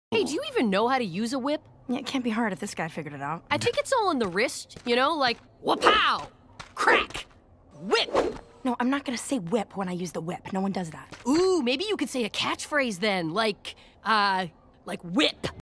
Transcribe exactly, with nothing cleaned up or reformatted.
Hey, do you even know how to use a whip? Yeah, it can't be hard if this guy figured it out. I think it's all in the wrist, you know, like wha-pow, crack, whip. No, I'm not gonna say whip when I use the whip. No one does that. Ooh, maybe you could say a catchphrase then, like, uh, like whip.